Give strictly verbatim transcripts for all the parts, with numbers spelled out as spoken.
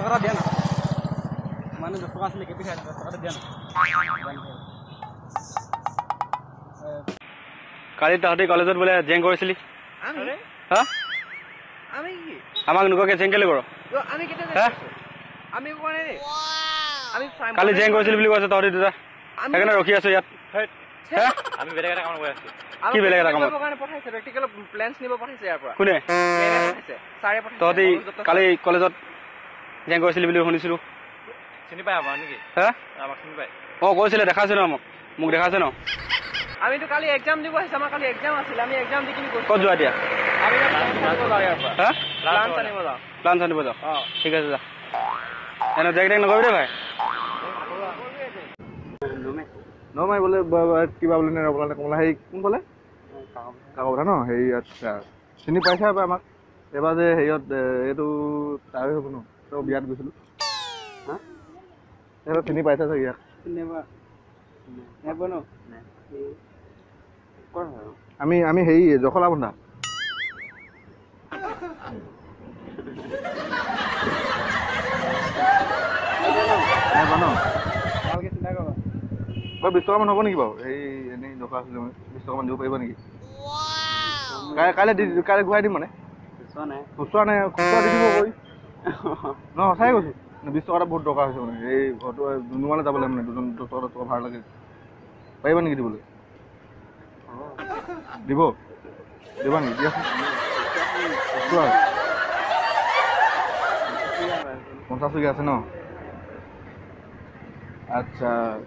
টকা দিয়া না মানে দহ টকা আছিলে কেপি খাই দহ টকা দিয়া না কালি তহঁতি কলেজত বোলে জেং কৰিছিলি হা আমি কি আমাক নোকোৱাকে জেং কেলে কৰ আমি কেতিয়া আমি কোৱা নাই আমি কালি জেং কৰিছিলি বুলি কৈছে তহঁতি দুটা সেইকাৰণে ৰখি আছো ইয়াত আমি বেলেগ এটা কাম কৰি আছো কি বেলেগ এটা কামত পঠাইছে প্ৰেক্টিকেল প্লেনছ নিব পঠাইছে ইয়াৰ পৰা কোনে পঠাইছে ছাৰে পঠাইছে তহঁতি কালি কলেজত জেং কৰিছিলি বুলি শুনিছিলো চিনি পাই আমাৰ নেকি হা আমাক চিনি পাই অ কৈছিলে দেখাইছে ন মোক মোক দেখাইছে ন আমিতো কালি এক্সাম দিব আহিছে আমাৰ কালি এক্সাম আছিল আমি এক্সাম দি কিনি গৈছো ক'ত যোৱা এতিয়া আমি ইয়াৰ পৰা হা প্লান আনিব যাওঁ প্লান আনিব যাওঁ অ ঠিক আছে যা এনে জেং টেং নকৰিবি দে ভাই নমাই বোলে কিবা বোলে নে কমলা সেই কোন বোলে কাকপথাৰ ন হেৰি আচ্ছা চিনি পাইছা এবাৰ আমাক এবাৰ যে হেৰিয়ত এইটো তাৰে হ'ব ন তই বিয়াত গৈছিলোঁ হা এইবাৰ চিনি পাইছা চাগে ইয়াক আমি আমি হেৰি জখলা বন্ধা বাৰু বিশ টকামান হ'ব নেকি বাৰু এই এনেই দৰকাৰ আছিলে মানে বিশ টকামান দিব পাৰিব নেকি কাইলৈ দি কাইলৈ ঘূৰাই দিম মানে খুচুৰা নাই খুচুৰা দি দিব কৈ ন সঁচাই কৈছোঁ বিশ টকা এটা বহুত দৰকাৰ হৈছে মানে এই ঘৰটো দুজনমানে যাব লাগে মানে দুজন দহ টকা দহ টকা ভাড়া লাগে পাৰিবা নেকি দিবলৈ দিব দিবা নেকি দিয়াচোন খুচুৰা পঞ্চাছ টকীয়া আছে ন আচ্ছা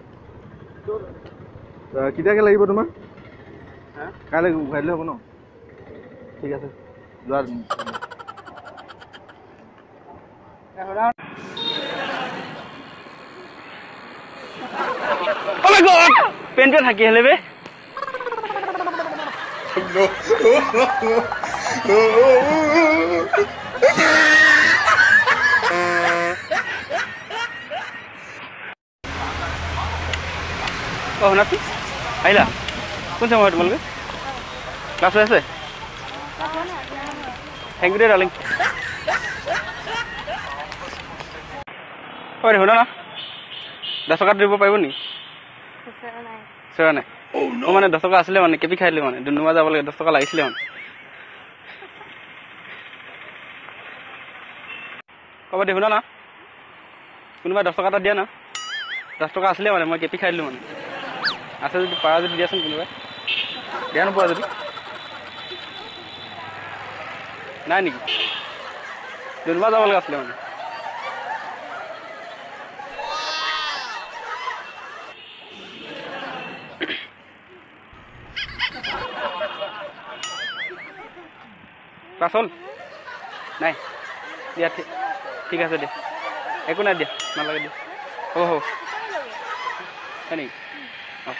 কেতিয়াকৈ লাগিব তোমাক কাইলৈ ঘূৰাই দিলে হ'ব ন ঠিক আছে যোৱা পেণ্টে থাকি আহিলে বে অ শুনাচোন আহিলা কোন সময় তোমালোকে ক্লাছ হৈ আছে থেংক ইউ দে ডাৰ্লিং ঐ শুনা না দহ টকাত দিব পাৰিব নেকি চৰা নাই মোৰ মানে দহ টকা আছিলে মানে কেপি খাই দিলোঁ মানে ডুমডুমা যাব লাগে দহ টকা লাগিছিলে মানে ক'ব দে শুনা না কোনোবাই দহ টকা এটা দিয়া না দহ টকা আছিলে মানে মই কেপি খাই দিলোঁ মানে আছে যদি পাৰা যদি দিয়াচোন কোনোবাই দিয়া নোপোৱা যদি নাই নেকি ডুমডুমা যাব লগা আছিলে মানে ক্লাছ হ'ল নাই দিয়া ঠিক আছে দিয়া একো নাই দিয়া নালাগে দিয়া হ'ব হ'ব হয় নেকি অঁ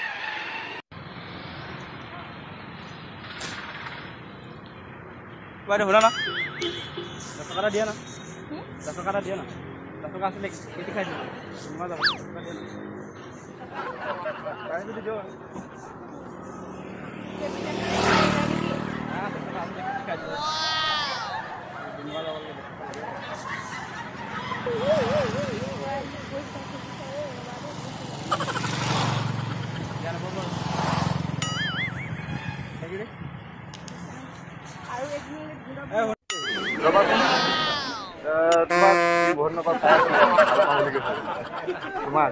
বাইদেউ শুনা না দহ টকা এটা দিয়া না দহ টকা এটা দিয়া না দহ টকা আছিলে কেটি খাইছিলোঁ তোমাৰ যাব যদি দিয়ক তোমাক বহুত নকল তোমাক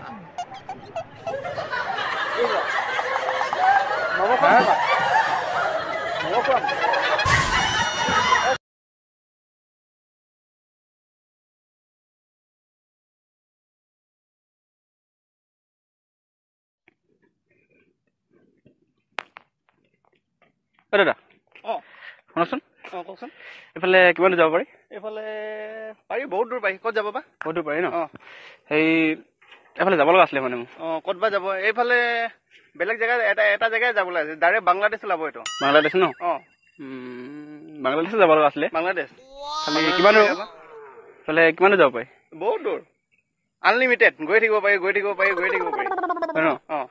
দাদা অঁ শুনাচোন অঁ কওকচোন এইফালে কিমান যাব পাৰি এইফালে পাৰি বহুত দূৰ পাৰি ক'ত যাব বা বহুত দূৰ পাৰি ন অঁ সেই এইফালে যাব লগা আছিলে মানে মোক অঁ ক'ত বা যাব এইফালে বেলেগ জেগা এটা এটা জেগাই যাব লাগে ডাইৰেক্ট বাংলাদেশ ওলাব এইটো বাংলাদেশ ন অঁ বাংলাদেশে যাব লগা আছিলে বাংলাদেশ খালি কিমান এইফালে কিমানো যাব পাৰি বহুত দূৰ আনলিমিটেড গৈ থাকিব পাৰি গৈ থাকিব পাৰি গৈ থাকিব পাৰি হয় ন অঁ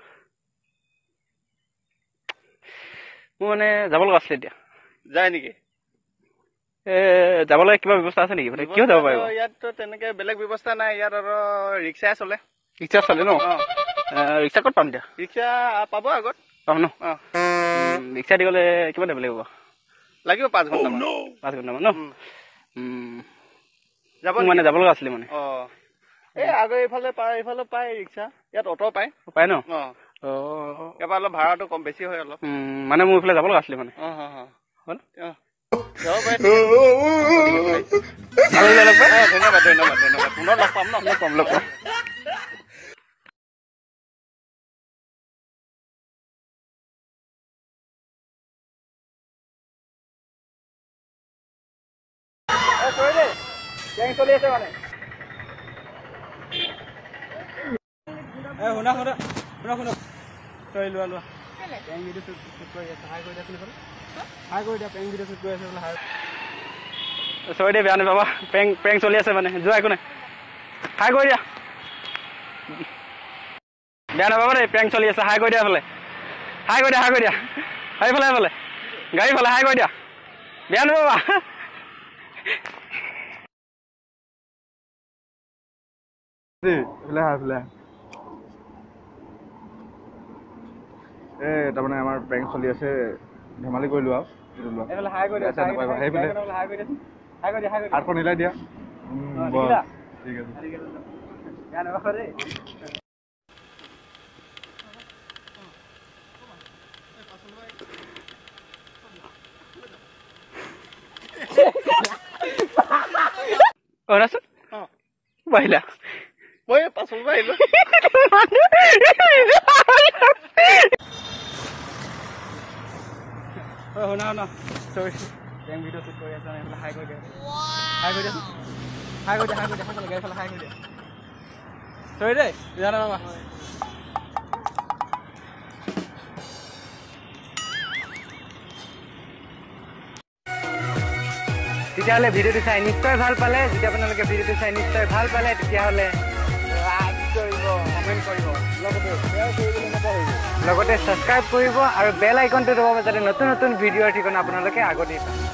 মোৰ মানে যাব লগা আছিলে এতিয়া যায় নেকি যাবলৈ কিবা ব্যৱস্থা আছে নেকি কিয় যাব পাৰিব ইয়াততো তেনেকে বেলেগ ব্যৱস্থা নাই ইয়াত আৰু ৰিক্সাই চলে ৰিক্সা চলে ন ৰিক্সা ক'ত পাম এতিয়া ৰিক্সা পাব আগত পাম ন ৰিক্সা দি গ'লে কিমান দিব লাগিব লাগিব পাঁচ ঘণ্টামান পাঁচ ঘণ্টামান ন যাব মানে যাব লগা আছিলে মানে অ এই আগৰ এইফালে পায় এইফালে পায় ৰিক্সা ইয়াত অটো পায় পায় ন অ এবাৰ অলপ ভাড়াটো কম বেছি হয় অলপ মানে মোৰ এইফালে যাব লগা আছিলে মানে অঁ অঁ হ'ল যাব পাৰে ধন্যবাদ ধন্যবাদ ধন্যবাদ পুনৰ লগ পাম ন লগ পাম লগ পাম চলি আছে মানে শুনা শুনা শুনা শুনা তই লোৱা লোৱা পেং ভিডিঅ' শ্বুট কৰি আছে হাই কৰি দিয়া হাই কৰি দিয়া পেং ভিডিঅ' শ্বুট কৰি আছে বোলে হাই চৰি দে বেয়া নাপাবা পেং পেং চলি আছে মানে যোৱা একো নাই হাই কৰি দিয়া বেয়া নাপাবা দেই পেং চলি আছে হাই কৰি দিয়া ফালে হাই কৰি দিয়া হাই কৰি দিয়া সেইফালে সেইফালে গাড়ী ফালে হাই কৰি দিয়া বেয়া নাপাবা এ তাৰমানে আমাৰ প্ৰেংক চলি আছে ধেমালি কৰিলো আৰু আঠখন হিলাই দিয়া ঠিক আছে অনাচোন বাহিলা মই পাছল আহিলো শুনা শুনা চৰি পেং ভিডিঅ' শ্বুট কৰি আছে হাই কৰি দিয়া হাই কৰি দিয়া হাই কৰি দিয়া হাই কৰি দিয়া গাড়ী ফালে হাই কৰি দিয়া চৰি দেই জানা বাবা তেতিয়াহ'লে ভিডিঅ'টো চাই নিশ্চয় ভাল পালে যদি আপোনালোকে ভিডিঅ'টো চাই নিশ্চয় ভাল পালে তেতিয়াহ'লে লাইক কৰিব কমেণ্ট কৰিব লগতে শ্বেয়াৰ কৰিবলৈ নাপাহৰিব লগতে ছাবস্ক্ৰাইব কৰিব আৰু বেল আইকনটো দবাব যাতে নতুন নতুন ভিডিঅ'ৰ ঠিকনা আপোনালোকে আগতেই পায়